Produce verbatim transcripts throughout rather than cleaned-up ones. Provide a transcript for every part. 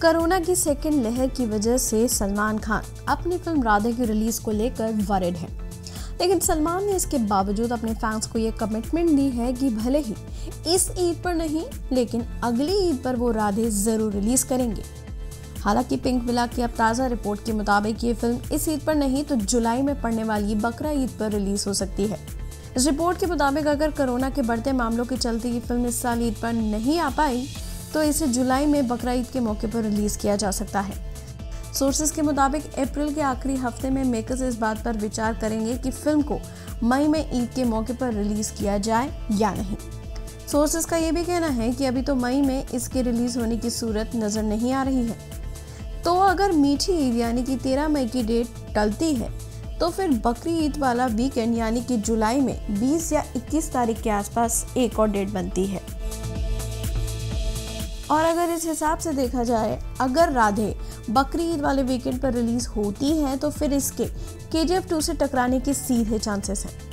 Corona की second लहर की वजह से सलमान खान अपनी फिल्म राधे की रिलीज को लेकर वरिड है, लेकिन सलमान ने इसके बावजूद अपने फैंस को ये कमिटमेंट दी है कि भले ही इस ईद पर नहीं लेकिन अगली ईद पर वो राधे जरूर रिलीज करेंगे। हालांकि पिंक विला की अब ताज़ा रिपोर्ट के मुताबिक ये फिल्म इस ईद पर नहीं तो जुलाई में पड़ने वाली बकरा ईद पर रिलीज हो सकती है। इस रिपोर्ट के मुताबिक अगर कोरोना के बढ़ते मामलों के चलते ये फिल्म इस साल ईद पर नहीं आ पाई तो इसे जुलाई में बकरा ईद के मौके पर रिलीज किया जा सकता है। सोर्सेज के मुताबिक अप्रैल के आखिरी हफ्ते में मेकर्स इस बात पर विचार करेंगे कि फिल्म को मई में ईद के मौके पर रिलीज किया जाए या नहीं। सोर्सेज का ये भी कहना है कि अभी तो मई में इसके रिलीज होने की सूरत नजर नहीं आ रही है, तो अगर मीठी ईद यानी कि तेरह मई की डेट टलती है तो फिर बकरी ईद वाला वीकेंड यानी कि जुलाई में बीस या इक्कीस तारीख के आसपास एक और डेट बनती है। और अगर इस हिसाब से देखा जाए, अगर राधे बकरी ईद वाले वीकेंड पर रिलीज होती है तो फिर इसके के जी एफ टू से टकराने के सीधे चांसेस हैं।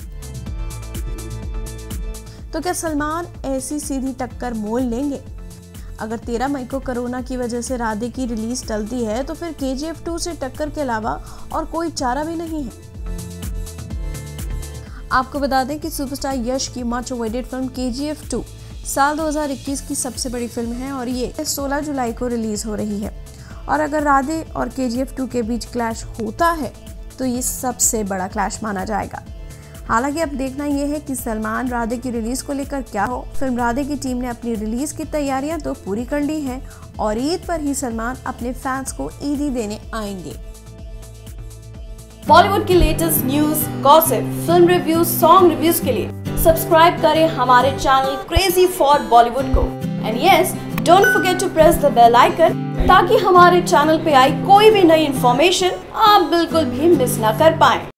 तो क्या सलमान ऐसी सीधी टक्कर मोल लेंगे? अगर तेरह मई को कोरोना की वजह से राधे की रिलीज टलती है तो फिर के जी एफ टू से टक्कर के अलावा और कोई चारा भी नहीं है। आपको बता दें कि सुपरस्टार यश की मच अवेटेड फिल्म के जी एफ टू साल दो हज़ार इक्कीस की सबसे बड़ी फिल्म है और ये सोलह जुलाई को रिलीज हो रही है। और अगर राधे और के जी एफ टू के बीच क्लैश होता है तो ये सबसे बड़ा क्लैश माना जाएगा। हालांकि अब देखना यह है कि सलमान राधे की रिलीज को लेकर क्या हो। फिल्म राधे की टीम ने अपनी रिलीज की तैयारियां तो पूरी कर ली हैं और ईद पर ही सलमान अपने फैंस को ईदी देने आएंगे। बॉलीवुड की latest news, gossip, film reviews, song reviews के लिए सब्सक्राइब करें हमारे चैनल क्रेजी फॉर बॉलीवुड को। And yes, don't forget to press the bell icon ताकि हमारे चैनल पे आई कोई भी नई इंफॉर्मेशन आप बिल्कुल भी मिस ना कर पाएं।